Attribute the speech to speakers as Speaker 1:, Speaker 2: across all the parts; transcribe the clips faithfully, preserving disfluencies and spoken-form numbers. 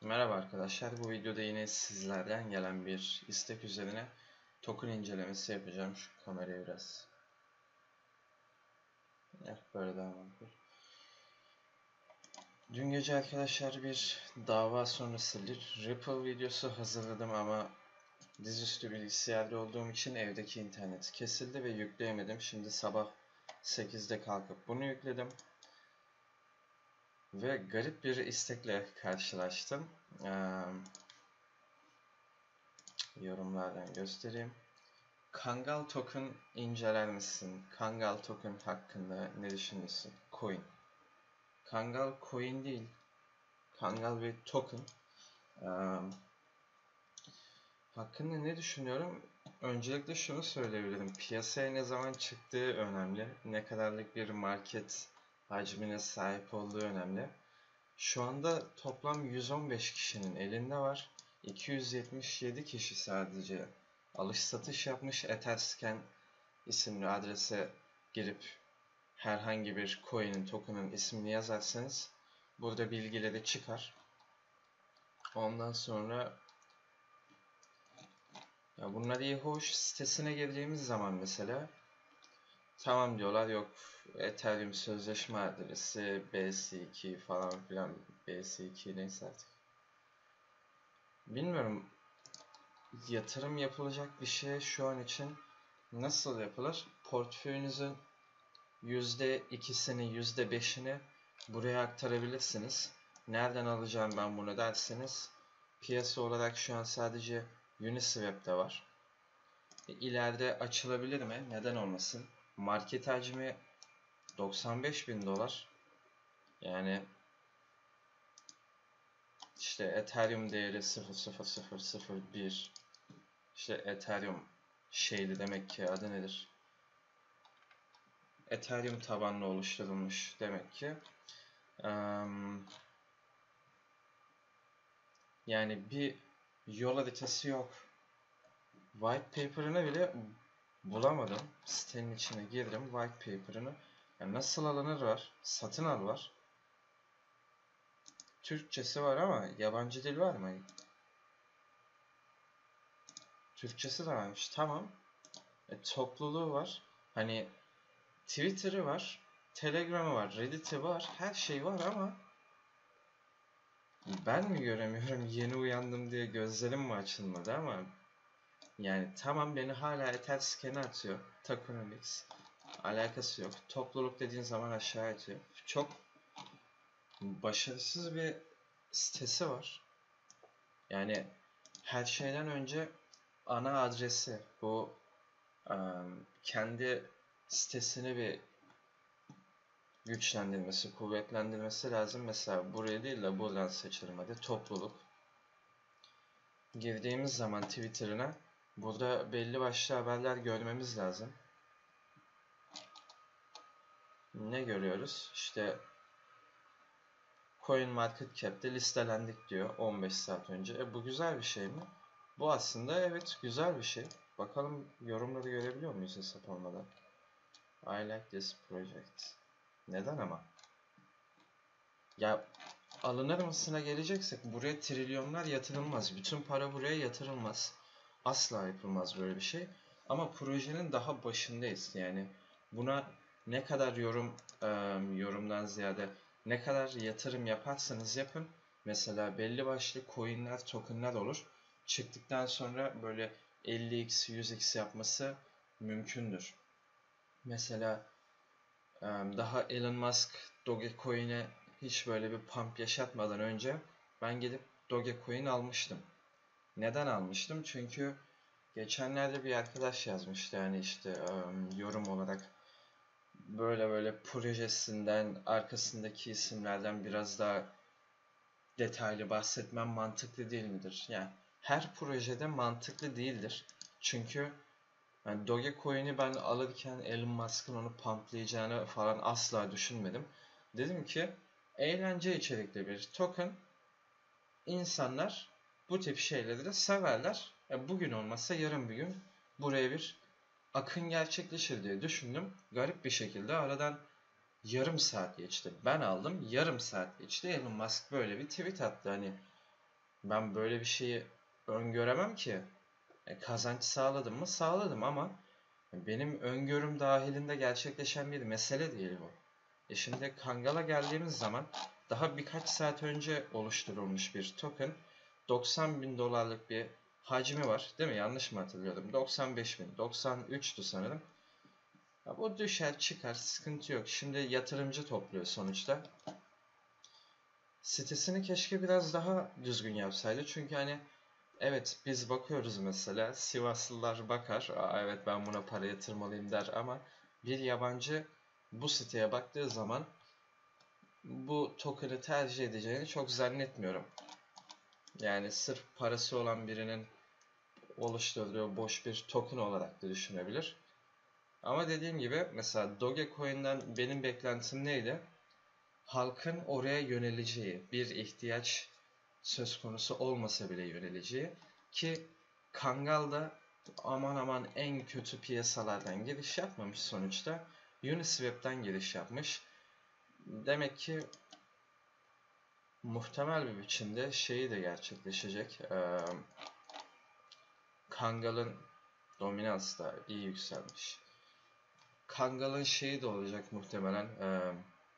Speaker 1: Merhaba arkadaşlar, bu videoda yine sizlerden gelen bir istek üzerine token incelemesi yapacağım. Şu kamerayı biraz eh, böyle daha makul. Dün gece arkadaşlar bir dava sonrası Ripple videosu hazırladım ama dizüstü bilgisayarda olduğum için evdeki internet kesildi ve yükleyemedim. Şimdi sabah sekizde kalkıp bunu yükledim. Ve garip bir istekle karşılaştım. Ee, yorumlardan göstereyim. Kangal token inceler misin? Kangal token hakkında ne düşünüyorsun? Coin. Kangal coin değil. Kangal bir token. Ee, hakkında ne düşünüyorum? Öncelikle şunu söyleyebilirim. Piyasaya ne zaman çıktığı önemli. Ne kadarlık bir market hacmine sahip olduğu önemli. Şu anda toplam yüz on beş kişinin elinde var. iki yüz yetmiş yedi kişi sadece alış satış yapmış. Etherscan isimli adrese girip herhangi bir coin'in, token'ın ismini yazarsanız burada bilgileri çıkar. Ondan sonra ya bunlar iyi hoş, sitesine girdiğimiz zaman mesela tamam diyorlar, yok Ethereum sözleşme adresi B S iki falan filan, B S iki neyse artık. Bilmiyorum, yatırım yapılacak bir şey şu an için nasıl yapılır? Portföyünüzün yüzde ikisini, yüzde beşini buraya aktarabilirsiniz. Nereden alacağım ben bunu derseniz, piyasa olarak şu an sadece Uniswap'te var. E, ileride açılabilir mi? Neden olmasın? Market hacmi doksan beş bin dolar. Yani işte Ethereum değeri sıfır nokta sıfır sıfır sıfır bir. İşte Ethereum şeyli, demek ki adı nedir? Ethereum tabanlı oluşturulmuş demek ki. Um, yani bir yol haritası yok. White paper'ını bile bulamadım. Sitenin içine girdim, white paper'ını. Yani nasıl alınır var, satın al var. Türkçesi var ama yabancı dil var mı? Türkçesi de varmış. Tamam. E, topluluğu var. Hani Twitter'ı var, Telegram'ı var, Reddit'i var, her şey var ama ben mi göremiyorum, yeni uyandım diye gözlerim mi açılmadı ama yani tamam, beni hala Etherscan'e atıyor. Tokenomics. Alakası yok. Topluluk dediğin zaman aşağı atıyor. Çok başarısız bir sitesi var. Yani her şeyden önce ana adresi, bu um, kendi sitesini bir güçlendirmesi, kuvvetlendirmesi lazım. Mesela buraya değil de buradan seçelim hadi, topluluk. Girdiğimiz zaman Twitter'ına burada belli başlı haberler görmemiz lazım. Ne görüyoruz? İşte CoinMarketCap'te listelendik diyor on beş saat önce. E bu güzel bir şey mi? Bu aslında evet güzel bir şey. Bakalım yorumları görebiliyor muyuz hesap olmadan? I like this project. Neden ama? Ya alınır mısına geleceksek, buraya trilyonlar yatırılmaz. Bütün para buraya yatırılmaz. Asla yapılmaz böyle bir şey. Ama projenin daha başındayız. Yani buna ne kadar yorum, e, yorumdan ziyade ne kadar yatırım yaparsanız yapın. Mesela belli başlı coinler, tokenler olur. Çıktıktan sonra böyle elli x, yüz x yapması mümkündür. Mesela e, daha Elon Musk Dogecoin'e hiç böyle bir pump yaşatmadan önce ben gidip Dogecoin almıştım. Neden almıştım? Çünkü geçenlerde bir arkadaş yazmıştı, yani işte um, yorum olarak böyle böyle projesinden, arkasındaki isimlerden biraz daha detaylı bahsetmem mantıklı değil midir? Yani her projede mantıklı değildir. Çünkü yani Dogecoin'i ben alırken Elon Musk'ın onu pumplayacağını falan asla düşünmedim. Dedim ki eğlence içerikli bir token, insanlar bu tip şeyleri de severler. Ya bugün olmazsa yarın bir gün buraya bir akın gerçekleşir diye düşündüm. Garip bir şekilde aradan yarım saat geçti. Ben aldım, yarım saat geçti. Elon Musk böyle bir tweet attı. Hani Ben böyle bir şeyi öngöremem ki. E, kazanç sağladım mı? Sağladım ama benim öngörüm dahilinde gerçekleşen bir mesele değil bu. E şimdi Kangal'a geldiğimiz zaman daha birkaç saat önce oluşturulmuş bir token. doksan bin dolarlık bir hacmi var. Değil mi? Yanlış mı hatırlıyorum? doksan beş bin, doksan üçtü sanırım. Ya bu düşer çıkar, sıkıntı yok. Şimdi yatırımcı topluyor sonuçta. Sitesini keşke biraz daha düzgün yapsaydı. Çünkü hani evet biz bakıyoruz mesela, Sivaslılar bakar, aa, evet ben buna para yatırmalıyım der ama bir yabancı bu siteye baktığı zaman bu token'ı tercih edeceğini çok zannetmiyorum. Yani sırf parası olan birinin oluşturduğu boş bir token olarak da düşünebilir. Ama dediğim gibi mesela Dogecoin'den benim beklentim neydi? Halkın oraya yöneleceği, bir ihtiyaç söz konusu olmasa bile yöneleceği, ki Kangal da aman aman en kötü piyasalardan giriş yapmamış sonuçta. Uniswap'ten giriş yapmış. Demek ki muhtemel bir biçimde şeyi de gerçekleşecek. Ee, Kangal'ın dominansı da iyi yükselmiş. Kangal'ın şeyi de olacak muhtemelen. Ee,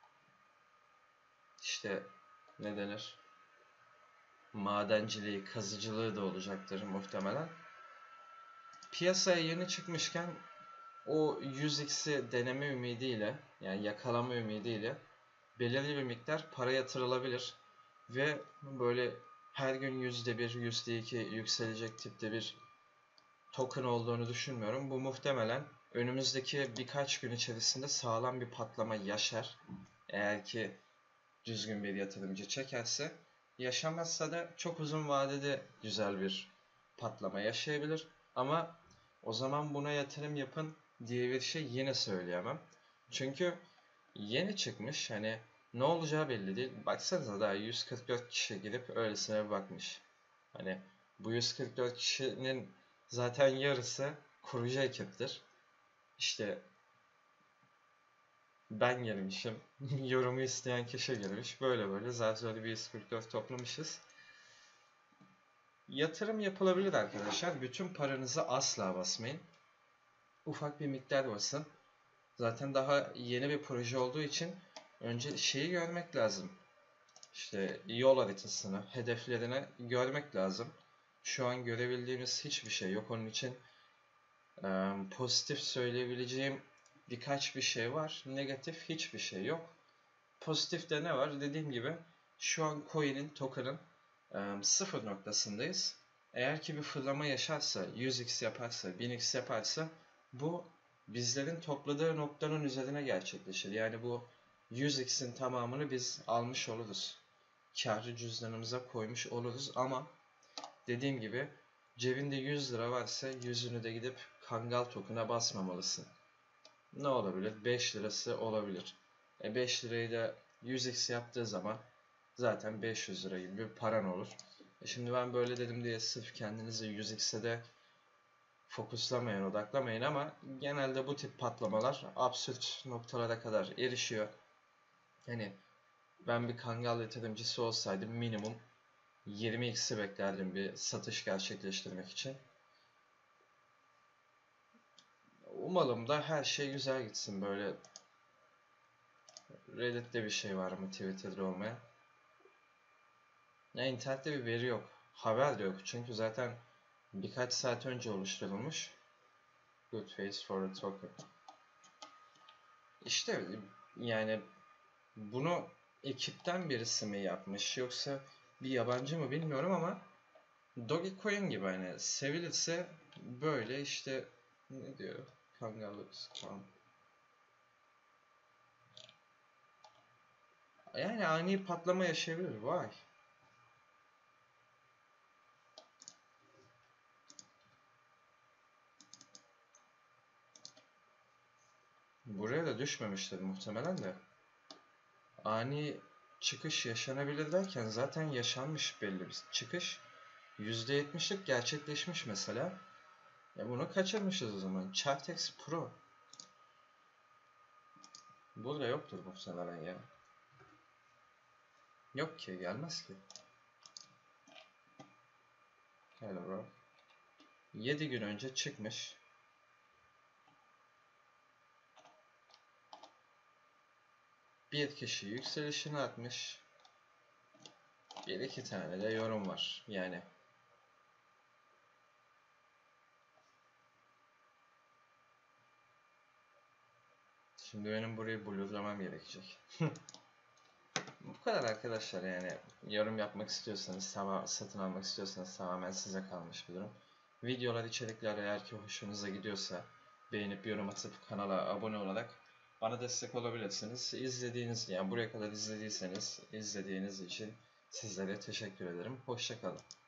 Speaker 1: işte ne denir? Madenciliği, kazıcılığı da olacaktır muhtemelen. Piyasaya yeni çıkmışken o yüz x'i deneme ümidiyle, yani yakalama ümidiyle belirli bir miktar para yatırılabilir ve böyle her gün yüzde bir, yüzde iki yükselecek tipte bir token olduğunu düşünmüyorum. Bu muhtemelen önümüzdeki birkaç gün içerisinde sağlam bir patlama yaşar. Eğer ki düzgün bir yatırımcı çekerse. Yaşamazsa da çok uzun vadede güzel bir patlama yaşayabilir. Ama o zaman buna yatırım yapın diye bir şey yine söyleyemem. Çünkü yeni çıkmış, hani ne olacağı belli değil. Baksanıza daha yüz kırk dört kişi girip öylesine bakmış. Hani bu yüz kırk dört kişinin zaten yarısı kurucu ekiptir. İşte ben girmişim. Yorumu isteyen kişi girmiş. Böyle böyle zaten bir yüz kırk dört toplamışız. Yatırım yapılabilir arkadaşlar. Bütün paranızı asla basmayın. Ufak bir miktar basın. Zaten daha yeni bir proje olduğu için önce şeyi görmek lazım. İşte yol haritasını, hedeflerini görmek lazım. Şu an görebildiğimiz hiçbir şey yok. Onun için e, pozitif söyleyebileceğim birkaç bir şey var. Negatif hiçbir şey yok. Pozitifte ne var? Dediğim gibi şu an coin'in, token'ın e, sıfır noktasındayız. Eğer ki bir fırlama yaşarsa, yüz x yaparsa, bin x yaparsa bu bizlerin topladığı noktanın üzerine gerçekleşir. Yani bu yüz x'in tamamını biz almış oluruz. Kârı cüzdanımıza koymuş oluruz ama dediğim gibi cebinde yüz lira varsa yüzünü de gidip Kangal token'a basmamalısın. Ne olabilir? beş lirası olabilir. E beş lirayı da yüz x yaptığı zaman zaten beş yüz lira gibi bir paran olur. E şimdi ben böyle dedim diye sırf kendinizi yüz x'e de fokuslamayın, odaklamayın ama genelde bu tip patlamalar absürt noktalara kadar erişiyor. Hani ben bir Kangal yatırımcısı olsaydım minimum yirmi x'i beklerdim bir satış gerçekleştirmek için. Umalım da her şey güzel gitsin böyle. Reddit'te bir şey var mı Twitter'da olmayan? Ya internette bir veri yok. Haber de yok. Çünkü zaten birkaç saat önce oluşturulmuş. Good face for a token. İşte yani bunu ekipten birisi mi yapmış yoksa bir yabancı mı bilmiyorum ama Dogecoin gibi hani sevilirse böyle işte ne diyor? Kangalus kan. Yani ani patlama yaşayabilir. Vay. Buraya da düşmemiştir muhtemelen de. Ani çıkış yaşanabilir derken zaten yaşanmış belli bir çıkış. yüzde yetmişlik gerçekleşmiş mesela. Ya bunu kaçırmışız o zaman. Chartex Pro. Burada yoktur muhtemelen ya. Yok ki, gelmez ki. Hello bro. yedi gün önce çıkmış. Bir kişi yükselişini atmış. Bir iki tane de yorum var. Yani şimdi benim burayı blurlamam gerekecek. Bu kadar arkadaşlar, yani yorum yapmak istiyorsanız, satın almak istiyorsanız tamamen size kalmış bir durum. Videolar, içerikler eğer ki hoşunuza gidiyorsa beğenip yorum atıp kanala abone olarak bana destek olabilirsiniz. İzlediğiniz, yani buraya kadar izlediyseniz izlediğiniz için sizlere teşekkür ederim. Hoşça kalın.